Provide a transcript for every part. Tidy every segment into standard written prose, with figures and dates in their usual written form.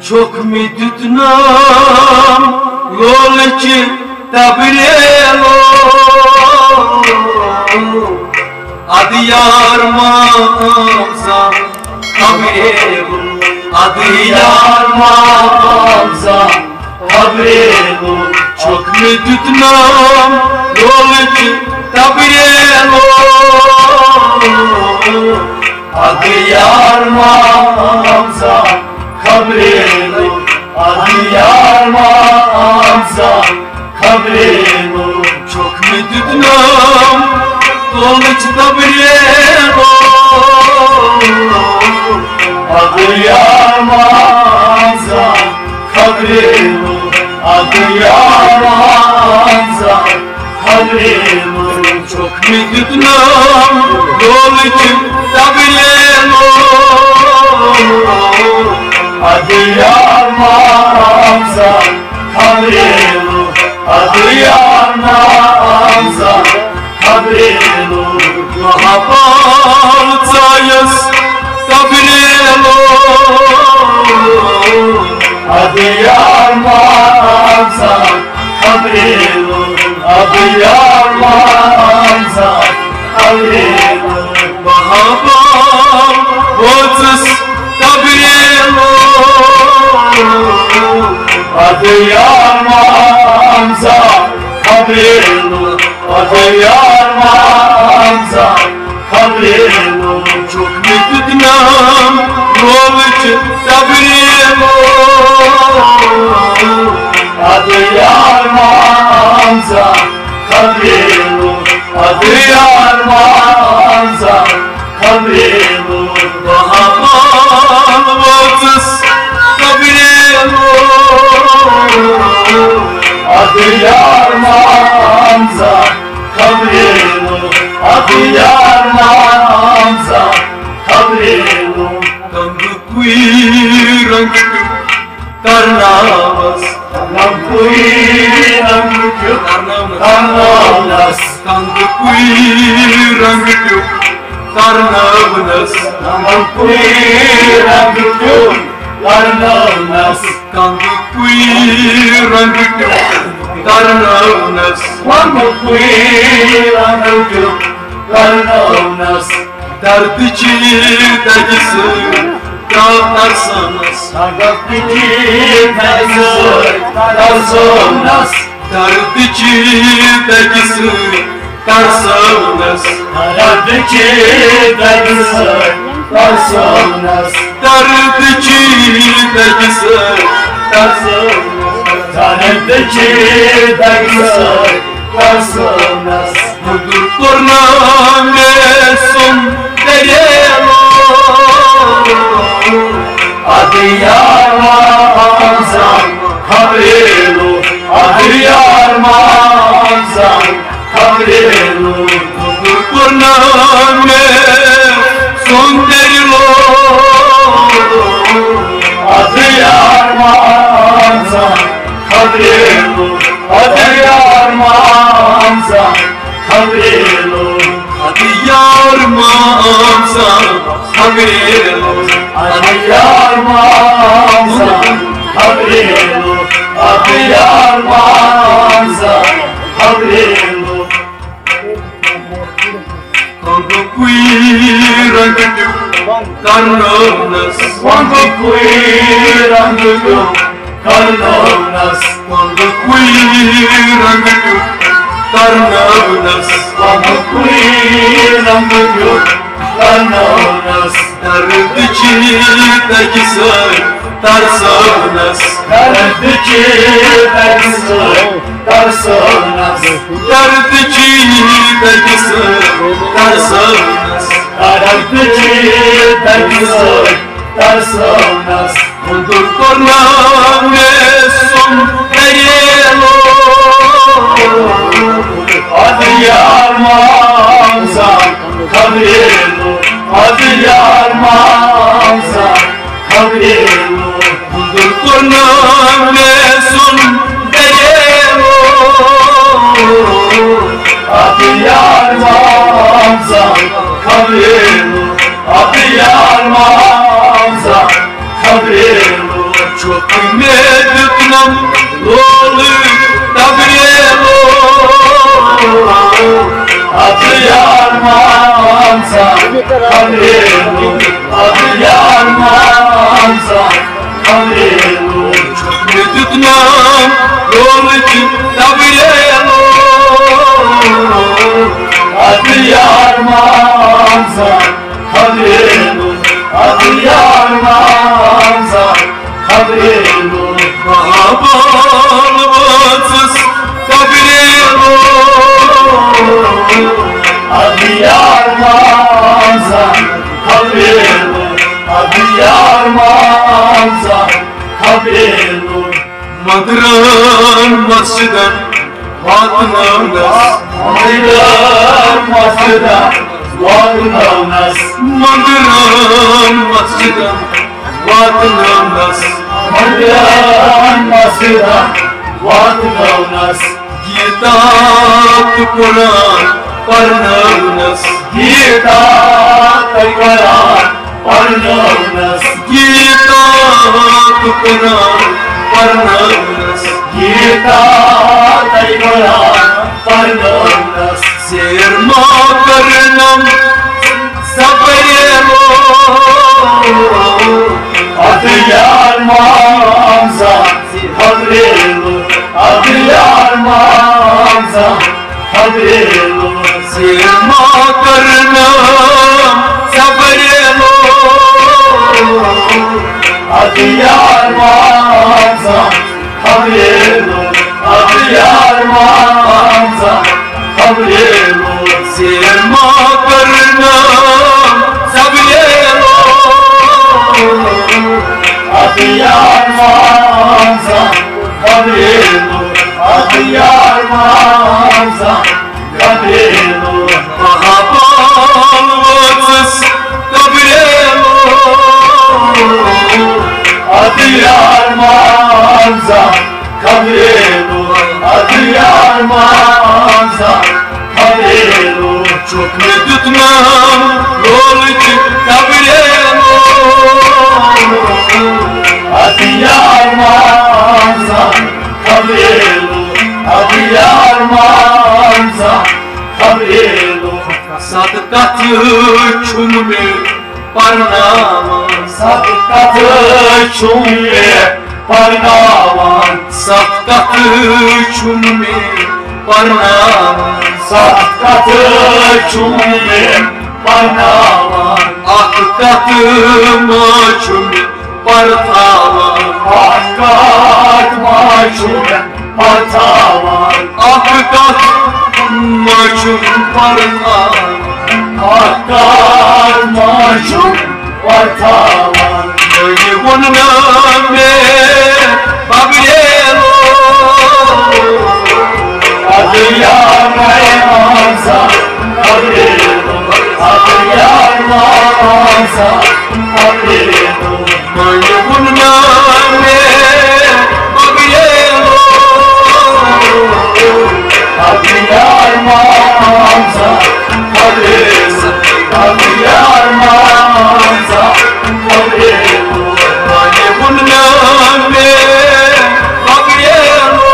çok mi tutnam golki tabrelo adiyar mamza tabrelo adiyar mamza tabrelo çok mi tutnam golki tabrelo adiyar mamza kabrelo adiyar mamza kabrelo çok müdüdnam doluç kabrelo adiyar mamza kabrelo adiyar mamza kabrelo çok müdüdnam doluç kabrelo adiyar mamza kabrelo adiyar mamza kabrelo mahabbetayız kabrelo adiyar mamza kabrelo adiyar mamza kabrelo mahabbetayız kabrelo adiyar mamza kabrelo adiyar mamza kabrelo çok müdüdnam golki tabrelo adiyar mamza kabrelo adiyar mamza kabrelo mahabbetayız kabrelo adiyar mamza kabrelo adiyar mamza kabrelo tanrı kuyrangu karnavas tanrı karnavas tanrı kuyrangu karnavas tanrı kuyrangu karnavas tanrı kuyrangu karnavas tanrı kuyrangu karnavas derdi çiğdegisi katarsanız derdi çiğdegisi katarsanız derdi çiğdegisi katarsanız derdi çiğdegisi katarsanız derdi çiğdegisi katarsanız derdi çiğdegisi katarsanız budur korname son derelo adiyar mamza kabrelo adiyar mamza kabrelo budur korname son derelo adiyar mamza kabrelo adiyar mamza kabrelo adiyar mamza kabrelo adiyar mamza kabrelo adiyar mamza kabrelo kango kuyrangu karnavas kango kuyrangu karnavas kango kuyrangu karnavas kango kuyrangu karnavas derdi çiğdegisi katarsanız derdi çiğdegisi katarsanız derdi çiğdegisi katarsanız derdi çiğdegisi katarsanız budur korname son derelo adiyar mamza kabrelo adiyar mamza kabrelo budur korname son derelo adiyar mamza kabrelo adiyar mamza kabrelo çok medutnam lolu tabrelo adı yarmansa tabrelo adı yarmansa tabrelo çok medutnam lolu tabrelo adı yarmansa tabrelo adı yarmansa tabrelo babalımsız tabrelo adı yarmansa tabrelo adı yarmansa tabrelo madran masjidan vatnanas madran masjidan vatnanas madran masjidan vatnanas madran masjidan vatnanas Gitat Quran parnanas Gitat Quran parnanas Gitat Quran parnanas Gitat Quran parnanas Sirma karnam sabrelo adı yarmansa tabrelo adı yarmansa tabrelo sirma karnam sabrelo adı yarmansa tabrelo adı yarmansa tabrelo sirma karnam sabrelo adı yarmansa tabrelo adı yarmansa tabrelo babalımsız tabrelo adı yarmansa tabrelo adı yarmansa tabrelo çok medutnam lolu tabrelo adı yarmansa tabrelo adı yarmansa tabrelo sadakatı çumle parnama sadakatı çumle parnama sadakatı çumle parnama sadakatı çumle parnama akkatıma çumle partava akkatıma çumle partava akkatıma çumle partava akkatıma çumle partava Öyle bununla babilelo adı yarmansa tabrelo adı yarmansa tabrelo Öyle bununla babilelo adı yarmansa tabrelo adı yarmansa tabrelo Öyle bununla babilelo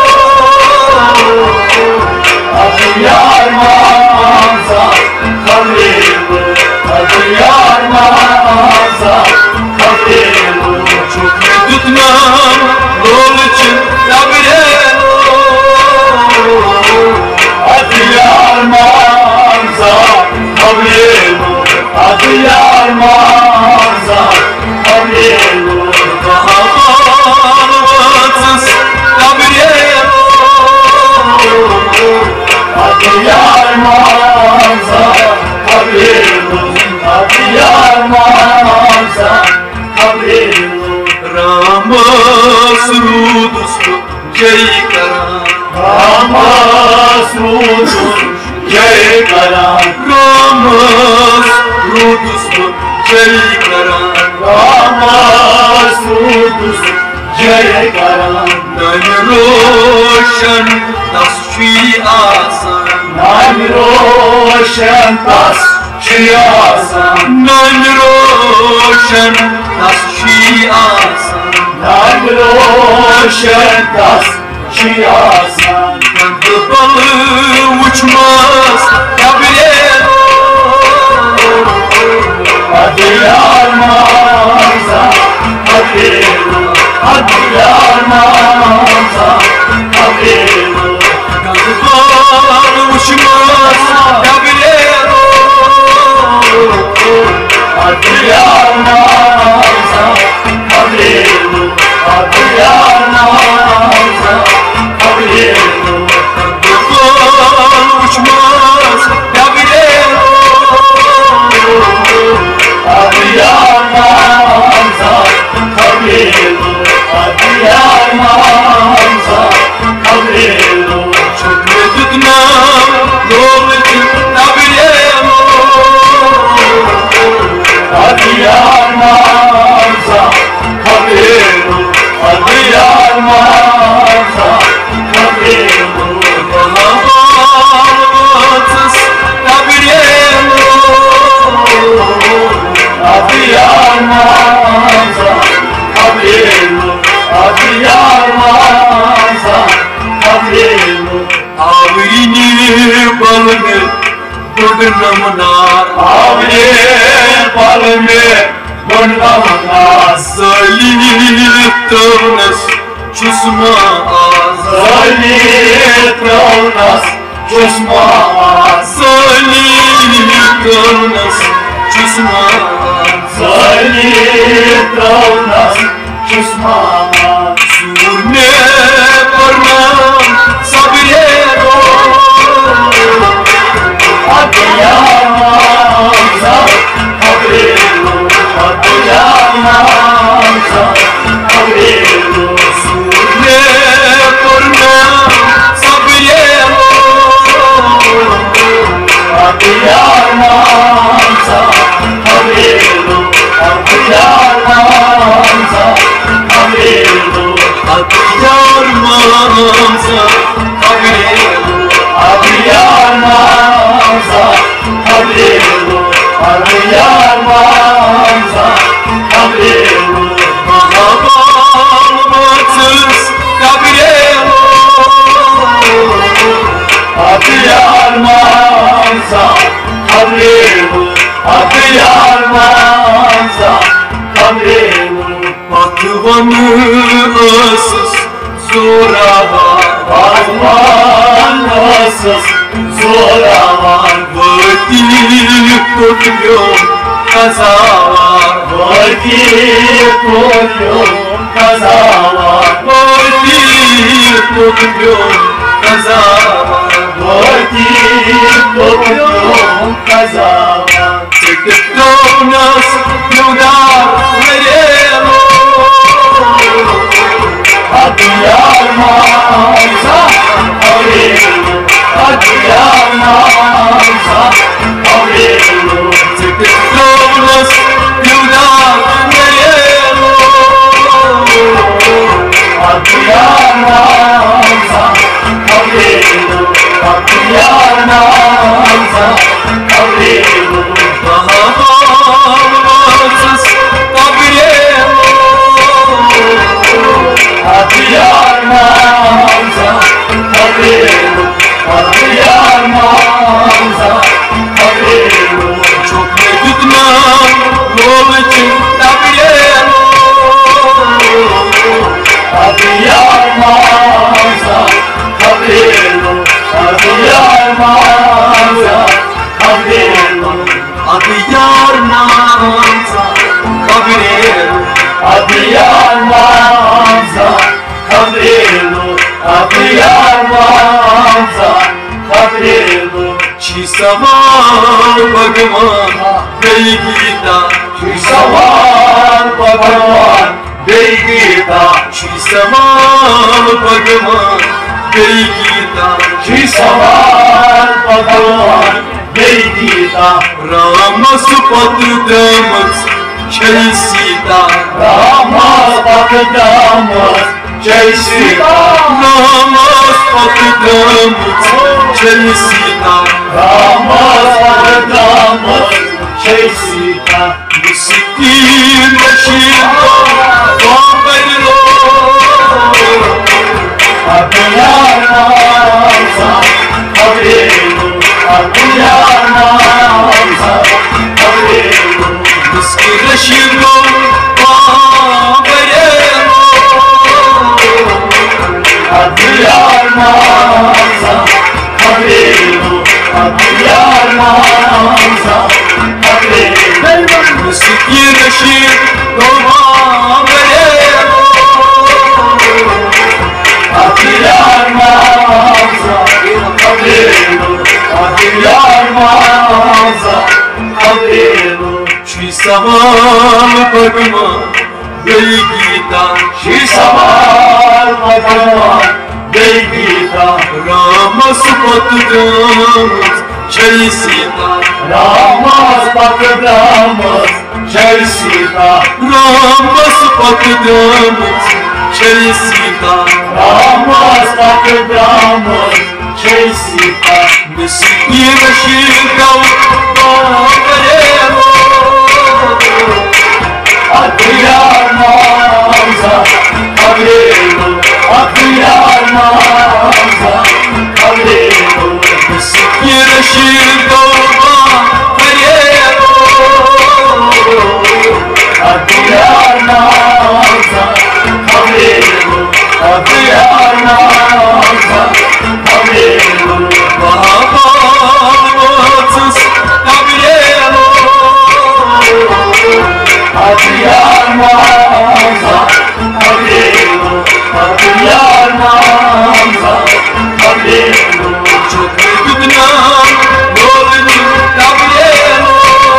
adı yarmansa tabrelo adı yarmansa tabrelo çok medutnam lolu tabrelo adı yarmansa tabrelo adı yarmansa tabrelo babalımsız tabrelo adı yarmansa tabrelo adı yarmansa tabrelo Ramas rudus jai karan Ramas rudus jai karan Ramas rudus jai karan Ramas rudus jai karan Nan roshan tas shri asan Nan roshan tas shri asan Nan roshan tas shri asan Nan şentas şiyasan Kandı balığı uçmaz Gabriel Hadi yarmanza Hadi yarmanza Hadi Kandı balığı uçmaz Gabriel Hadi yarmanza Hadi yarmanza Hadi Kandı uçmaz Gabriel Hadi yarmanza Hadi yarmanza Hadi Çok medudnam Doğrucu Gabriel Hadi yarmanza Hadi yarmanza Hadi Bahabatsız Gabriel Hadi yarmanza Hadi yarmanza Hadi Avini balını Budunamnar Avni palme Burnamnas Salitavnas Çusma Zalitravnas Çusmas Salitavnas Çusma Zalitravnas Çusmas Surne parmağım Sabriyedo Hadi yarmanza Hadi yarmanza Hadi Surne parmağım Sabriyedo Hadi yarmanza Hadi yarmanza Hadi Adı yarmanza Gabriel Hadi yarmanza Hadi yarmanza Hadi Bahabatsız Gabriel Hadi yarmanza Hadi yarmanza Hadi Batıvanı ıssız Zoravan Batmanlısız zoravan Vakit tutuyor kazalar Vakit koyun kazalar Vakit tutuyor kazalar Vakit koyun kazalar Tektonas yudar verelo Hadi yarmanza Hadi yarmanza Hadi Tektonas yudar verelo Hadi yarmanza Hadi yarmanza Hadi Bahabatsız Gabriel Hadi yarmanza Hadi yarmanza Hadi Çok medudnam Yol için Gabriel Hadi yarmanza Hadi yarmanza Hadi Adı yarmanza Gabriel Hadi yarmanza Hadi yarmanza Hadi Çisaman Bhagavan Beygita Çisaman Bhagavan Beygita Çisaman Bhagavan Beygita Çisaman Bhagavan Beygita Ramasupatudamaz Chaisita Ramasupatudamaz Chaisita Ramasupatudamaz Chaisita Ramasupatudamaz Chaisita Musikin başında Bambaylo Mamza, Habibu, Adiyar Mamza, Habibu, Musiki Reşit Doğan Veremo Adiyar Mamza, Habibu, Adiyar Mamza, Habibu, Şi samal bagma Gey gita Şi samal bagma Gey gita Rama supatdamız Jai Sita Ramaz bakdamız Jai Sita Rama supatdamız Jai Sita Ramaz bakdamız Jai Sita Musiki Reşit Doğan Veremo Adiyar Mamza, Habibu, Adiyar Mamza, Habibu, Musiki Reşit Doğan Veremo Adiyar Mamza, Habibu, Adiyar Mamza, Habibu, Bahabatsız Gabrielo Adiyar Mamza, Habibu, Adiyar Mamza, Habibu, Çok güdünan Golü Gabrielo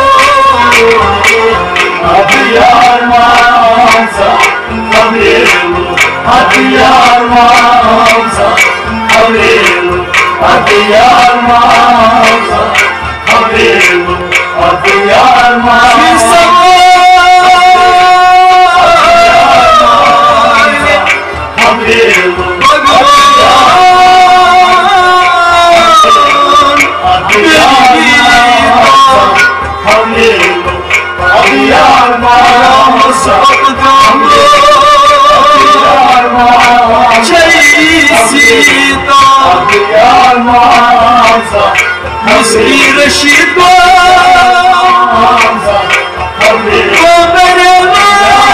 Adiyar Mamza, Habibu, Adiyar Mamza, Habibu, Adiyar Mamza, Habibu, Adiyar Mamza, Habibu, Adiyar Mamza, Habibu, Adiyar Mamza, Adiyar Mamza, Sita Adiyar Mamza, Musiki Reşit Mamza, Habibu, Veremo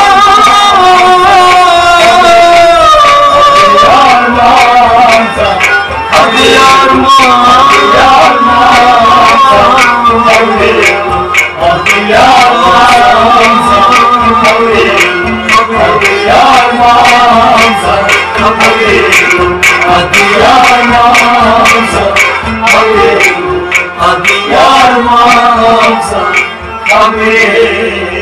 Adiyar Mamza, Adiyar Adiyar Mamza, Habibu, Adiyar Mamza, Habibu, Adiyar Mamza, Habibu, Adiyar Mamza, Habibu, Adiyar Mamza, Habibu.